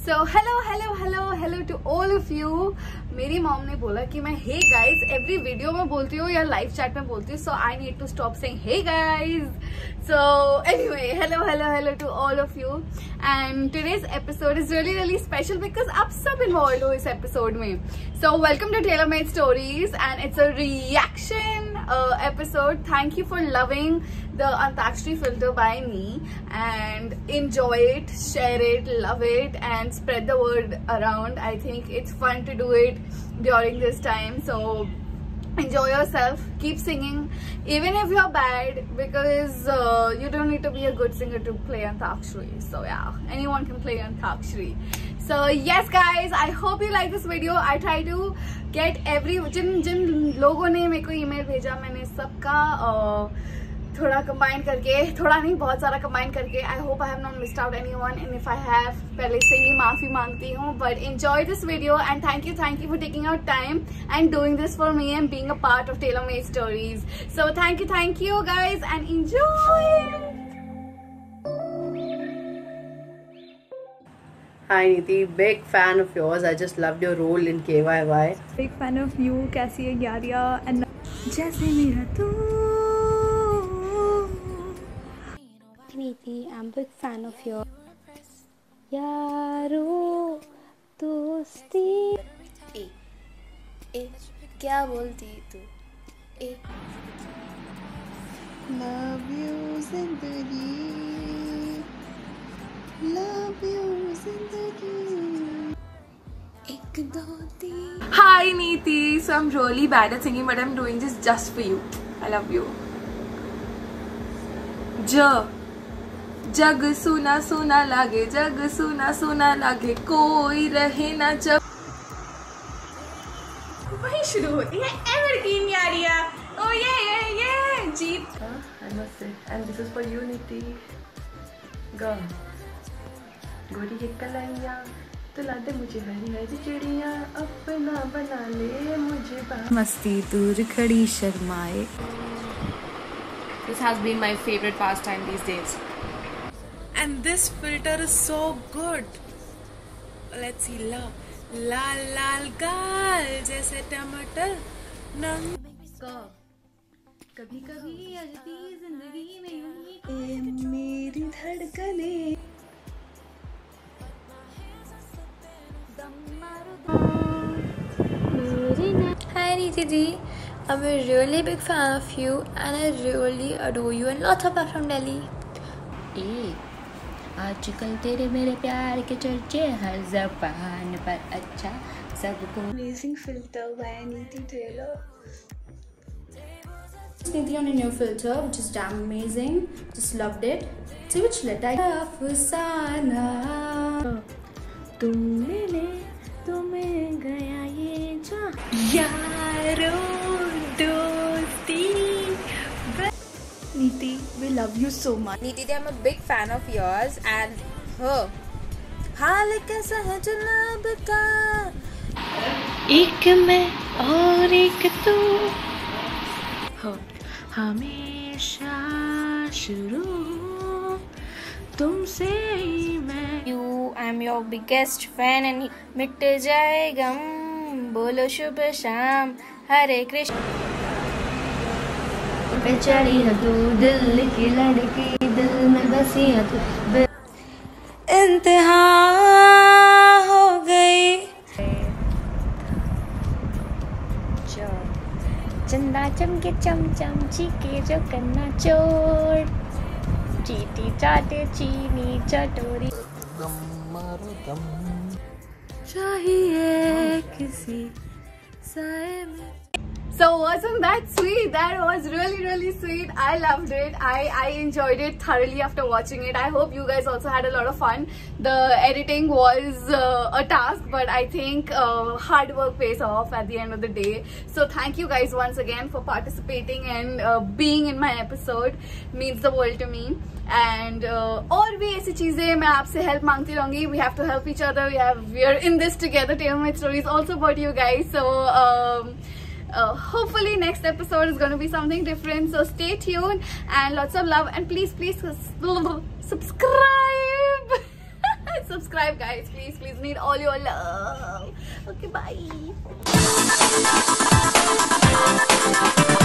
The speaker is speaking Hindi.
So hello to all of you. मेरी मॉम ने बोला कि मैं hey guys every वीडियो में बोलती हूँ या लाइव चैट में बोलती हूँ, so I need to stop saying hey guys. So anyway, hello to all of you. And today's episode is really special because आप सब involved हो इस episode में. So welcome to Tailor Made Stories and it's a reaction episode. Thank you for loving the Antakshari filter by me and enjoy it, share it, love it and spread the word around. I think it's fun to do it during this time, so enjoy yourself, keep singing even if you're bad, because you don't need to be a good singer to play Antakshari. So yeah, anyone can play Antakshari. So yes guys, I hope you like this video. I try to get जिन लोगों ने मेरे को email भेजा, मैंने सबका थोड़ा कंबाइन करके, थोड़ा नहीं बहुत सारा कंबाइन करके, I hope I have not missed out anyone and if I have, पहले से ही माफी मांगती हूँ. But enjoy this video and thank you for taking out time and doing this for me and being a part of Tailor Made Stories. So thank you guys and enjoy. Hi Niti, big fan of yours. I just loved your role in KYY. Big fan of you. कैसी है यारिया? And जैसे मेरा तू. Niti, I'm a big fan of yours. यारो दोस्ती. ए क्या बोलती तू? ए Love you जिंदगी. Love you जिंदगी. एक दो तीन. Hi Neeti, so I'm really bad at singing but I'm doing this just for you. I love you. जग सुना सुना लागे, जग सुना सुना लागे, कोई रहे ना जब. वही शुरू होती है एवरग्रीन यारिया. Oh yeah jeep. I must say, and this is for you Niti. Go. गोरी के कलाइया, तुला दे मुझे हरी हरी चिड़िया, अपना बना ले मुझे मस्ती दूर खड़ी शर्माए. This has been my favorite pastime these days. And this filter is so good. Let's see. लाल लाल गाल जैसे टमाटर नंग. कभी कभी अजती जिंदगी में यूं ही मेरी धड़कने. Hi Niti ji, I'm a really big fan of you and I really adore you and lots of love from Delhi. आजकल तेरे मेरे प्यार के चर्चे हर ज़बान पर. अच्छा सबको. Amazing filter by Niti Taylor. Niti on a new filter which is damn amazing. Just loved it. See which letter? अफसाना तुम मिले तुम्हें गया ये जा. यारो दोस्ती. Niti, we love you so much. Niti, I'm a big fan of yours and her. हाल कैसा है जनाब का? एक मैं और एक तू हो हमेशा शुरू तुमसे ही मैं. You, I'm your biggest fan and मिट जाए गम. बोलो शुभ शाम हरे कृष्ण. बेचारी है तू दिल की लड़की, दिल में बसी है तू. इंतहा हो गई. चंदा चमके चमचम चीके जो करना चोर. चीटी चाटे चीनी चटोरी. चाहिए किसी साए में. So wasn't that sweet? That was really sweet. I loved it. I enjoyed it thoroughly after watching it. I hope you guys also had a lot of fun. The editing was a task, but I think hard work pays off at the end of the day. So thank you guys once again for participating and being in my episode. Means the world to me. And और भी ऐसी चीजें मैं आपसे help मांगती रहूंगी. We have to help each other. We are in this together. Tailor Made Stories also about you guys. So hopefully next episode is going to be something different, so stay tuned and lots of love and please subscribe. subscribe guys, please need all your love. Okay, bye.